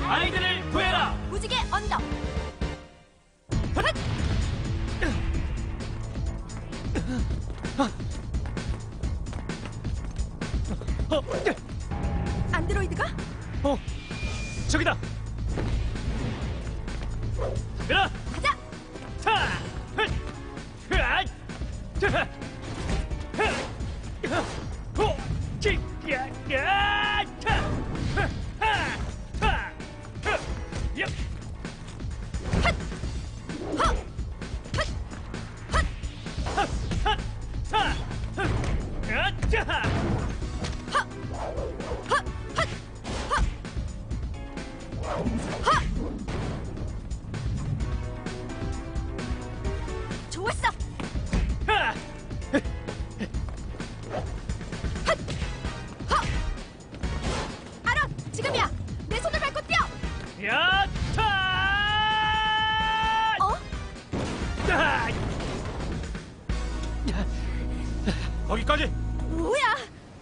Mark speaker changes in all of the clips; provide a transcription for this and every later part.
Speaker 1: 아이들을 구해라.
Speaker 2: 무지개 언덕. 안드로이드가?
Speaker 1: 저기다. 밀어.
Speaker 2: 가자.
Speaker 1: 차.
Speaker 2: 좋았어. 아론, 지금이야. 내 손을 밟고 뛰어.
Speaker 1: 야차!
Speaker 2: 어?
Speaker 1: 거기까지.
Speaker 2: 뭐야?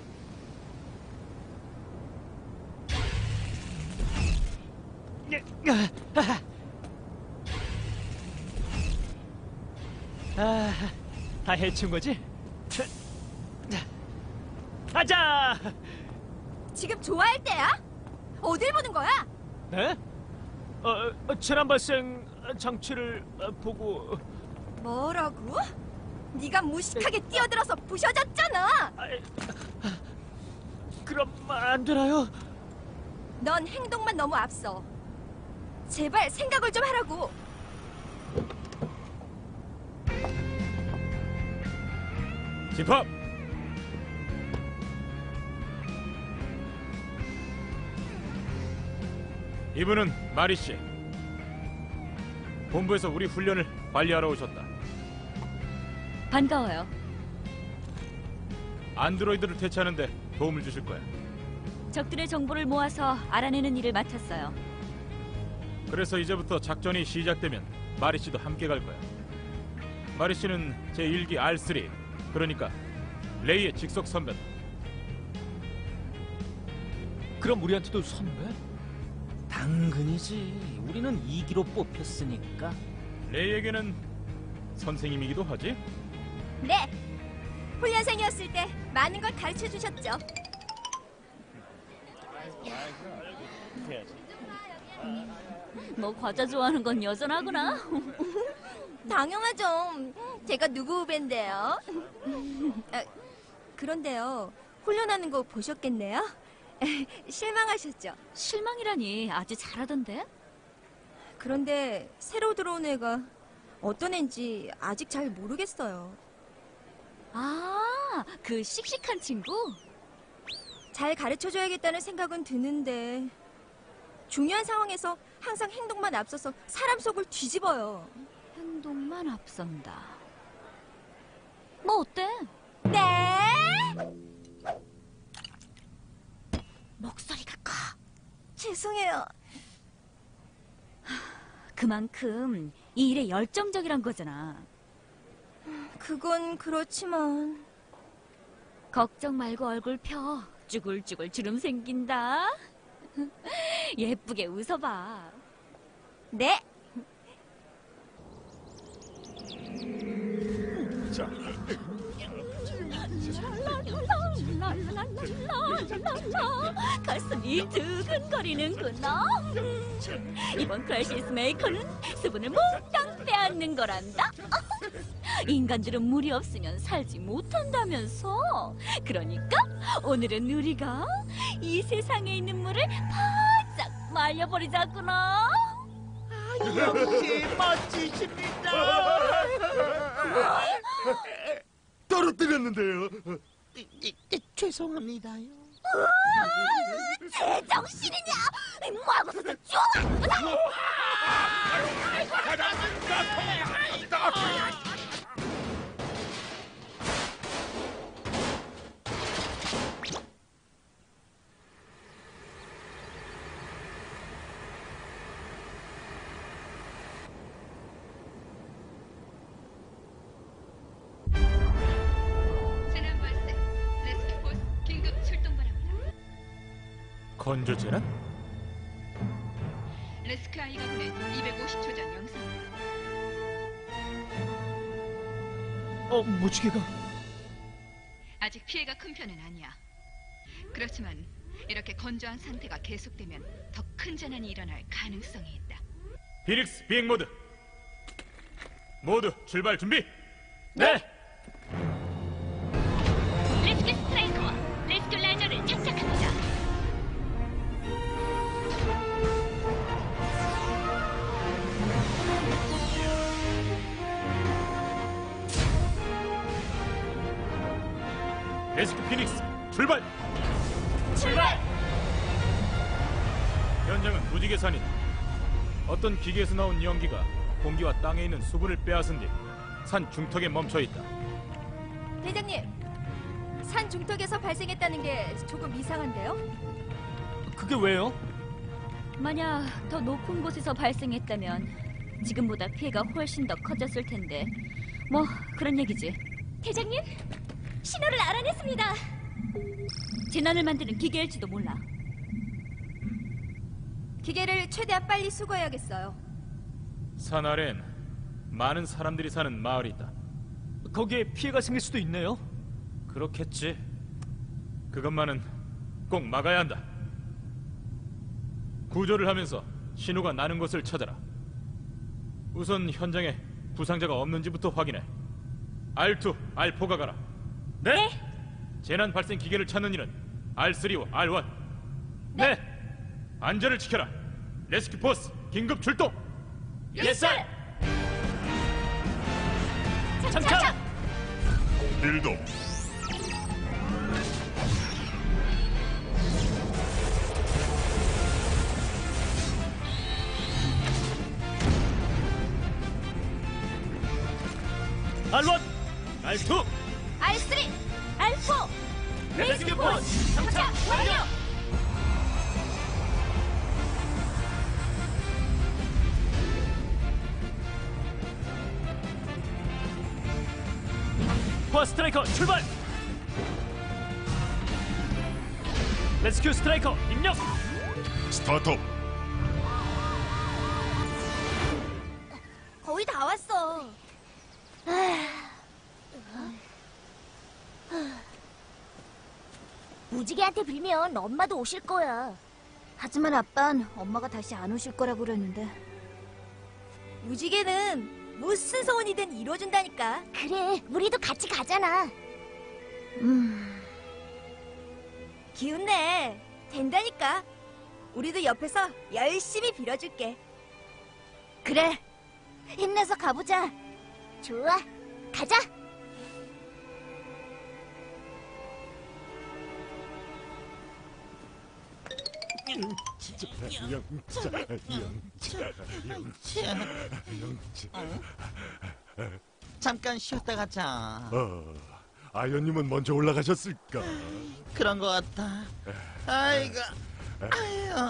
Speaker 1: 다 해친 거지? 가자.
Speaker 2: 지금 좋아할 때야? 어딜 보는 거야?
Speaker 1: 네? 재난 발생 장치를 보고.
Speaker 2: 뭐라고? 네가 무식하게 뛰어들어서 부셔졌잖아.
Speaker 1: 그럼 안 되나요?
Speaker 2: 넌 행동만 너무 앞서. 제발 생각을 좀 하라고.
Speaker 1: 집합. 이분은 마리 씨. 본부에서 우리 훈련을 관리하러 오셨다.
Speaker 3: 반가워요.
Speaker 1: 안드로이드를 퇴치하는데 도움을 주실 거야.
Speaker 3: 적들의 정보를 모아서 알아내는 일을 맡았어요.
Speaker 1: 그래서 이제부터 작전이 시작되면 마리 씨도 함께 갈 거야. 마리 씨는 제1기 R3, 그러니까 레이의 직속 선배다.
Speaker 4: 그럼 우리한테도 선배?
Speaker 5: 당근이지. 우리는 2기로 뽑혔으니까.
Speaker 1: 레이에게는 선생님이기도 하지?
Speaker 2: 네. 훈련생이었을 때 많은 걸 가르쳐 주셨죠.
Speaker 3: 뭐 과자 좋아하는 건 여전하구나.
Speaker 2: 당연하죠. 제가 누구 후배인데요. 그런데요. 훈련하는 거 보셨겠네요? 실망하셨죠?
Speaker 3: 실망이라니, 아주 잘하던데?
Speaker 2: 그런데 새로 들어온 애가 어떤 애인지 아직 잘 모르겠어요.
Speaker 3: 아, 그 씩씩한 친구?
Speaker 2: 잘 가르쳐줘야겠다는 생각은 드는데 중요한 상황에서 항상 행동만 앞서서 사람 속을 뒤집어요.
Speaker 3: 행동만 앞선다. 뭐 어때?
Speaker 2: 네?
Speaker 3: 목소리가 커.
Speaker 2: 죄송해요.
Speaker 3: 그만큼 이 일에 열정적이란 거잖아.
Speaker 2: 그건 그렇지만
Speaker 3: 걱정 말고 얼굴 펴. 쭈글쭈글 주름 생긴다. 예쁘게 웃어봐.
Speaker 2: 네.
Speaker 1: 자,
Speaker 3: 가슴이 두근거리는구나. 이번 크라이시스 메이커는 수분을 몽땅 빼앗는 거란다. 인간들은 물이 없으면 살지 못한다면서. 그러니까 오늘은 우리가 이 세상에 있는 물을 바짝 말려버리자꾸나.
Speaker 5: 역시 멋지십니다.
Speaker 6: 떨어뜨렸는데요.
Speaker 5: 죄송합니다요.
Speaker 2: 제정신이냐? 뭐하고서도 좋아.
Speaker 1: 건조제는?
Speaker 7: 레스크 아이가 보낸 250초 전 영상입니다.
Speaker 4: 무지개가.
Speaker 7: 아직 피해가 큰 편은 아니야. 그렇지만 이렇게 건조한 상태가 계속되면 더 큰 재난이 일어날 가능성이 있다.
Speaker 1: 피닉스 비행 모드. 모두 출발 준비.
Speaker 4: 네.
Speaker 3: 레스큐 스트라이커와 레스큐 라이저를 장착합니다.
Speaker 1: 레스큐 피닉스 출발.
Speaker 3: 출발!
Speaker 1: 현장은 무지개산이다. 어떤 기계에서 나온 연기가 공기와 땅에 있는 수분을 빼앗은 뒤 산 중턱에 멈춰 있다.
Speaker 2: 대장님, 산 중턱에서 발생했다는 게 조금 이상한데요?
Speaker 4: 그게 왜요?
Speaker 3: 만약 더 높은 곳에서 발생했다면 지금보다 피해가 훨씬 더 커졌을 텐데 뭐 그런 얘기지. 대장님, 신호를 알아냈습니다. 재난을 만드는 기계일지도 몰라.
Speaker 2: 기계를 최대한 빨리 수거해야겠어요.
Speaker 1: 산 아래엔 많은 사람들이 사는 마을이 있다.
Speaker 4: 거기에 피해가 생길 수도 있네요.
Speaker 1: 그렇겠지. 그것만은 꼭 막아야 한다. 구조를 하면서 신호가 나는 곳을 찾아라. 우선 현장에 부상자가 없는지부터 확인해. R2, R4가 가라.
Speaker 4: 네.
Speaker 1: 재난 발생 기계를 찾는 일은 R3와 R1.
Speaker 4: 네.
Speaker 1: 안전을 지켜라. 레스큐 포스 긴급 출동.
Speaker 4: 예스. 장착.
Speaker 6: 일동.
Speaker 4: R1, R2,
Speaker 2: R3,
Speaker 3: R4
Speaker 4: 레스큐 포스 장착 완료. 포 스트라이커 출발. 레스큐 스트라이커 입력.
Speaker 6: 스타트업.
Speaker 2: 거의 다 왔어.
Speaker 8: 무지개한테 빌면 엄마도 오실 거야.
Speaker 2: 하지만 아빤 엄마가 다시 안 오실 거라고 그러는데. 무지개는 무슨 소원이든 이뤄준다니까.
Speaker 8: 그래, 우리도 같이 가잖아.
Speaker 2: 기운내. 된다니까. 우리도 옆에서 열심히 빌어줄게. 그래. 힘내서 가보자.
Speaker 8: 좋아, 가자.
Speaker 5: 잠깐 쉬었다 가자.
Speaker 6: 아연님은 먼저 올라가셨을까?
Speaker 5: 그런 것 같다. 아이고, 아유,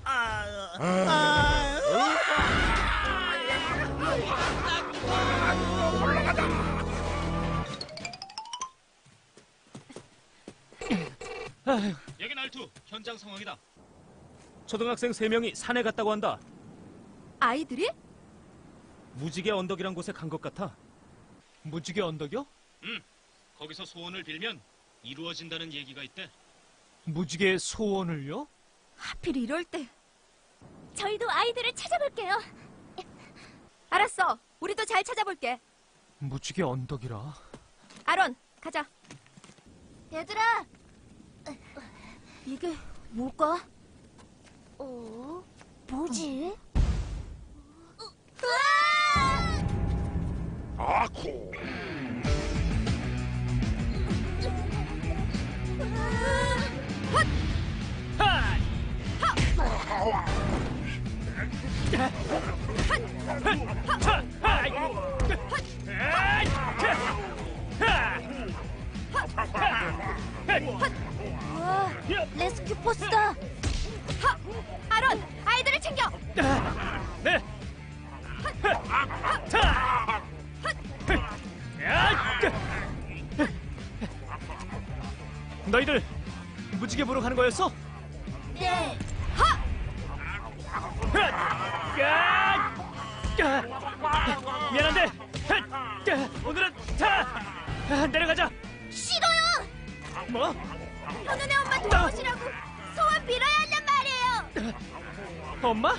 Speaker 4: 여긴 R2 현장 상황이다. 초등학생 3명이 산에 갔다고 한다.
Speaker 2: 아이들이?
Speaker 4: 무지개 언덕이란 곳에 간 것 같아. 무지개 언덕이요? 거기서 소원을 빌면 이루어진다는 얘기가 있대. 무지개 소원을요?
Speaker 2: 하필 이럴 때.
Speaker 8: 저희도 아이들을 찾아볼게요.
Speaker 2: 알았어. 우리도 잘 찾아볼게.
Speaker 4: 무지개 언덕이라.
Speaker 2: 아론, 가자.
Speaker 8: 얘들아,
Speaker 2: 이게 뭘까?
Speaker 8: 뭐지?
Speaker 6: 아쿠.
Speaker 8: 우와, 레스큐 포스다.
Speaker 2: 아론, 아이들을 챙겨.
Speaker 4: 네. 너희들 무지개 보러 가는 거였어?
Speaker 8: 네.
Speaker 4: 하! 내려가자.
Speaker 8: 싫어요.
Speaker 4: 뭐?
Speaker 8: 현은의 엄마 돌아오시라고 소원 빌어야 한단 말이에요.
Speaker 4: 엄마?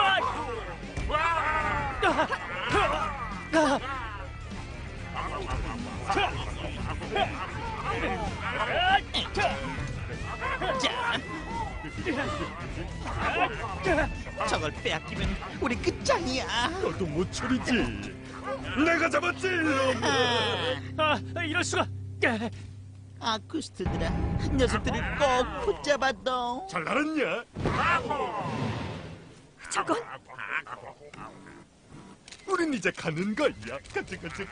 Speaker 5: 저걸 빼앗기면 우리 끝장이야.
Speaker 6: 너도 못 추리지. 내가 잡았지. 이놈.
Speaker 4: 이럴 수가.
Speaker 5: 아쿠스트들아, 녀석들을 꼭 붙잡아둬.
Speaker 6: 잘 알았냐?
Speaker 2: 저건
Speaker 6: 우린 이제 가는 거야. 가자.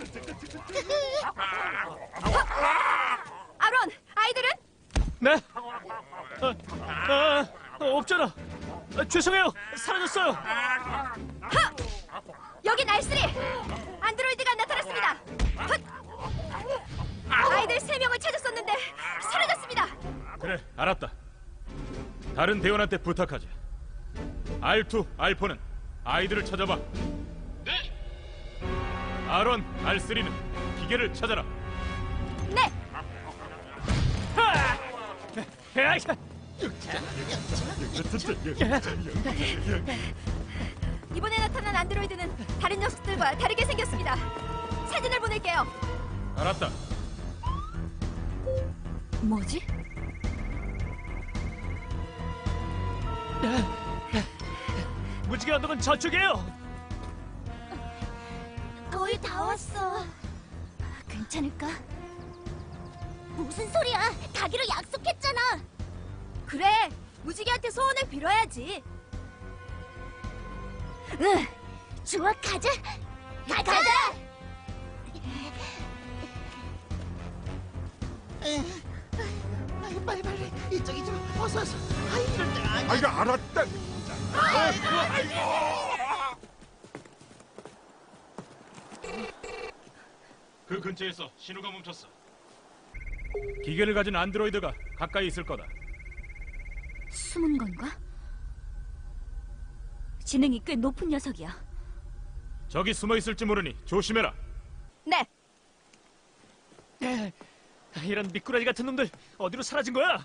Speaker 2: 아론, 아이들은?
Speaker 4: 네? 없잖아. 죄송해요. 사라졌어요.
Speaker 2: 하! 여긴 알쓰리! 안드로이드가 나타났습니다. 헛! 아이들 3명을 찾았었는데 사라졌습니다.
Speaker 1: 그래, 알았다. 다른 대원한테 부탁하자. R2, R4는 아이들을 찾아봐.
Speaker 4: 네.
Speaker 1: 아론, R3는 기계를 찾아라.
Speaker 2: 네! 이번에 나타난 안드로이드는 다른 녀석들과 다르게 생겼습니다. 사진을 보낼게요.
Speaker 1: 알았다.
Speaker 3: 뭐지?
Speaker 4: 무지개 언덕은 저쪽이에요.
Speaker 8: 거의 다 왔어. 괜찮을까? 무슨 소리야? 가기로 약속했잖아.
Speaker 2: 그래, 무지개한테 소원을 빌어야지.
Speaker 8: 응. 좋아, 가자. 가자.
Speaker 5: 빨리 이쪽 어서 이럴 때가 아니야.
Speaker 6: 아이고 알았다.
Speaker 1: 그 근처에서 신호가 멈췄어. 기계를 가진 안드로이드가 가까이 있을 거다.
Speaker 3: 숨은 건가? 지능이 꽤 높은 녀석이야.
Speaker 1: 저기 숨어 있을지 모르니 조심해라.
Speaker 2: 네,
Speaker 4: 이런 미꾸라지 같은 놈들 어디로 사라진 거야?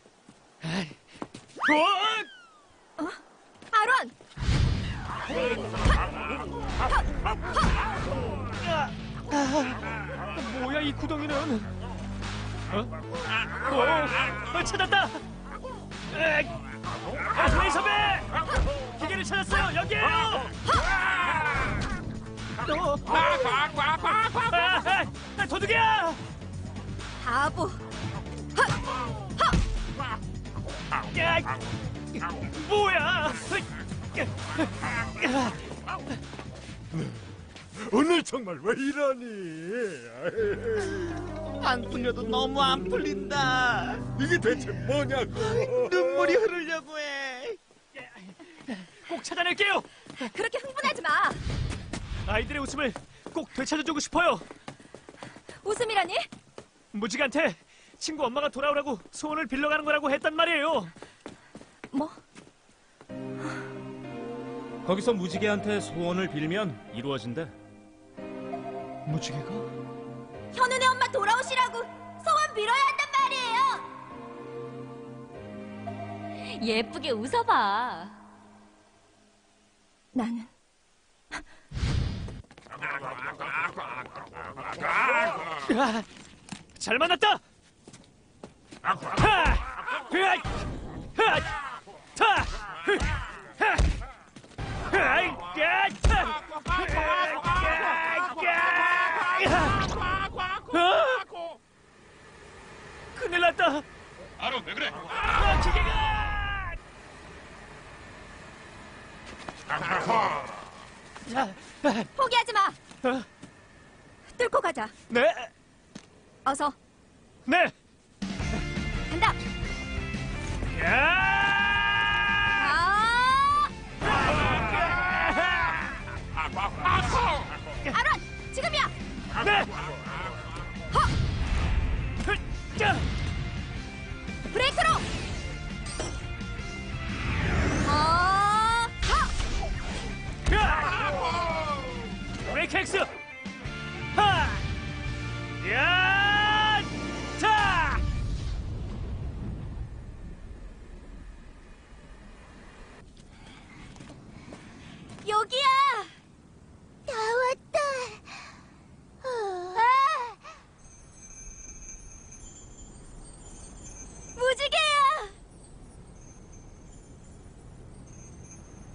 Speaker 2: 아론!
Speaker 4: 뭐야 이 구덩이는? 찾았다! 레이서배! 기계를 찾았어요! 여기에요! 도둑이야!
Speaker 2: 바보.
Speaker 4: 뭐야?
Speaker 6: 오늘 정말 왜 이러니?
Speaker 5: 안 풀려도 너무 안 풀린다.
Speaker 6: 이게 대체 뭐냐고?
Speaker 5: 눈물이 흐르려고 해.
Speaker 4: 꼭 찾아낼게요!
Speaker 2: 그렇게 흥분하지 마.
Speaker 4: 아이들의 웃음을 꼭 되찾아주고 싶어요!
Speaker 2: 웃음이라니?
Speaker 4: 무지개한테 친구 엄마가 돌아오라고 소원을 빌러가는 거라고 했단 말이에요!
Speaker 2: 뭐?
Speaker 4: 거기서 무지개한테 소원을 빌면 이루어진대. 무지개가?
Speaker 2: 현은의 엄마 돌아오시라고 소원 빌어야 한단 말이에요.
Speaker 3: 예쁘게 웃어봐.
Speaker 2: 나는
Speaker 4: 잘 만났다! 큰일 났다!
Speaker 1: 아론, 왜 그래?
Speaker 4: 기계가!
Speaker 2: 포기하지 마. 뚫고 가자.
Speaker 4: 네,
Speaker 2: 어서
Speaker 4: 네!
Speaker 2: 간다.
Speaker 4: 야!
Speaker 2: 아론, 지금이야.
Speaker 4: 네! 자!
Speaker 2: 브레이크로.
Speaker 4: 브레이크 X! 하! 야!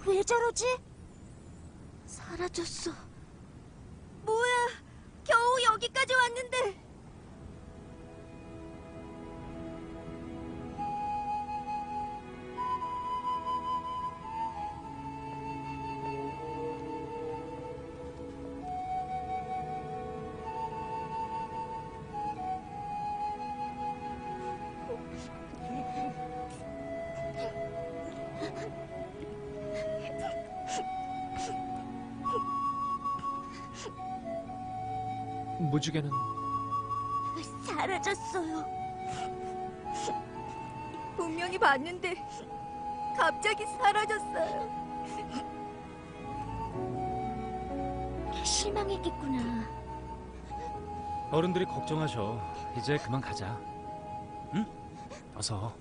Speaker 8: 왜 저러지? 사라졌어.
Speaker 2: 뭐야? 겨우 여기까지 왔는데.
Speaker 4: 무지개는
Speaker 8: 사라졌어요.
Speaker 2: 분명히 봤는데 갑자기 사라졌어요.
Speaker 8: 실망했겠구나.
Speaker 4: 어른들이 걱정하셔. 이제 그만 가자. 응? 어서.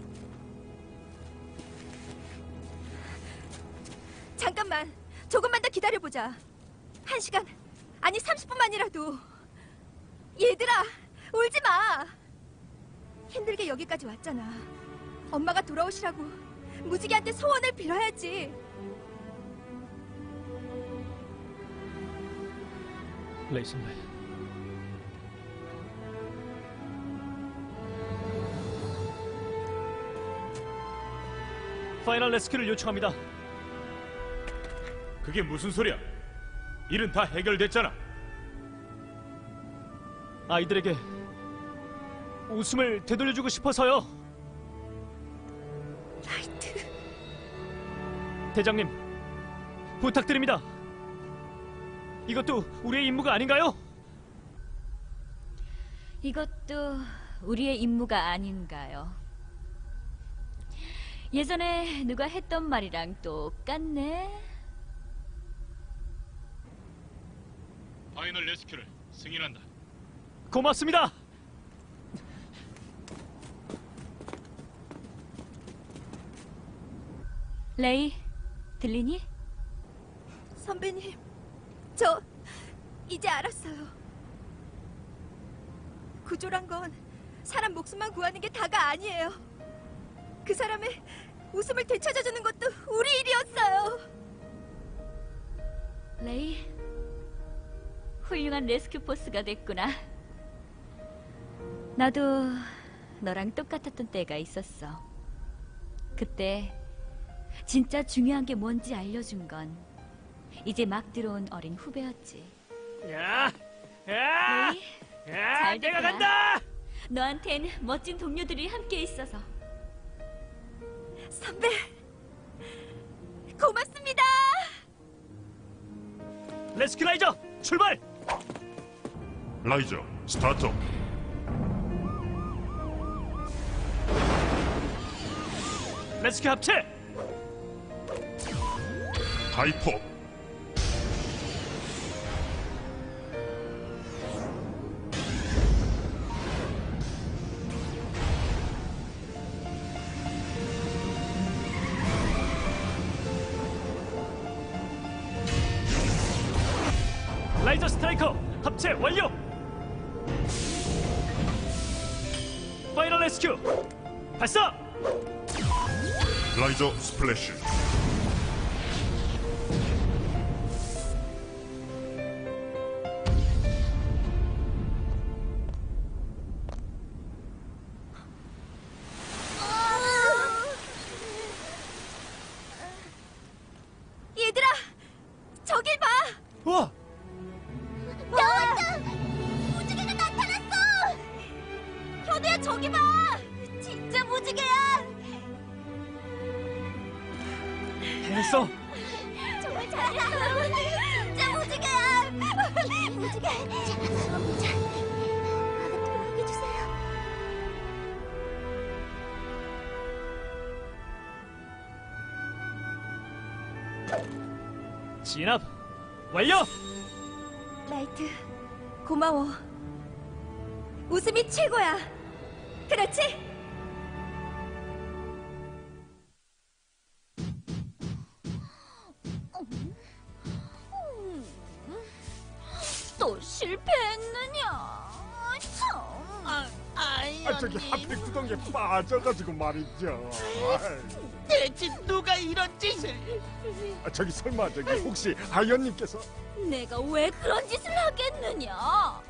Speaker 2: 잠깐만, 조금만 더 기다려보자. 1시간, 아니 30분만이라도. 얘들아, 울지 마. 힘들게 여기까지 왔잖아. 엄마가 돌아오시라고 무지개한테 소원을 빌어야지.
Speaker 4: 레이 선배. 파이널 레스큐를 요청합니다.
Speaker 1: 그게 무슨 소리야? 일은 다 해결됐잖아.
Speaker 4: 아이들에게 웃음을 되돌려주고 싶어서요.
Speaker 2: 라이트.
Speaker 4: 대장님, 부탁드립니다. 이것도 우리의 임무가 아닌가요?
Speaker 3: 이것도 우리의 임무가 아닌가요? 예전에 누가 했던 말이랑 똑같네.
Speaker 1: 파이널 레스큐를 승인한다.
Speaker 4: 고맙습니다.
Speaker 3: 레이, 들리니?
Speaker 2: 선배님, 저 이제 알았어요. 구조란 건 사람 목숨만 구하는 게 다가 아니에요. 그 사람의 웃음을 되찾아주는 것도 우리 일이었어요.
Speaker 3: 레이, 훌륭한 레스큐 포스가 됐구나. 나도 너랑 똑같았던 때가 있었어. 그때 진짜 중요한 게 뭔지 알려준 건 이제 막 들어온 어린 후배였지.
Speaker 4: 야, 야,
Speaker 3: 레이,
Speaker 4: 야,
Speaker 3: 잘
Speaker 4: 내가
Speaker 3: 됐구나.
Speaker 4: 간다.
Speaker 3: 너한텐 멋진 동료들이 함께 있어서.
Speaker 2: 선배, 고맙습니다.
Speaker 4: 레스큐 라이저, 출발.
Speaker 6: 라이저 스타트.
Speaker 4: 레스큐 합체.
Speaker 6: 하이퍼.
Speaker 4: 라이저 스트라이커 합체 완료. 파이널 레스큐 발사.
Speaker 6: 라이저 스플래시.
Speaker 2: 얘들아, 저길 봐.
Speaker 4: 우와,
Speaker 8: 나왔다! 무지개가 나타났어!
Speaker 2: 현우야, 저기 봐. 진짜 무지개야.
Speaker 4: 해냈어.
Speaker 8: 정말 잘했어요. 진짜 무지개야. 무지개, 제발 보자. 도와주세요.
Speaker 4: 진압 완료.
Speaker 2: 라이트, 고마워. 웃음이 최고야. 그렇지?
Speaker 8: 또 실패했느냐? 참.
Speaker 6: 저기 하필 구덩이에 빠져가지고 말이죠.
Speaker 8: 내
Speaker 5: 도대체 누가 이런 짓을?
Speaker 6: 저기 설마 저기 혹시 하이언님께서?
Speaker 3: 내가 왜 그런 짓을 하겠느냐?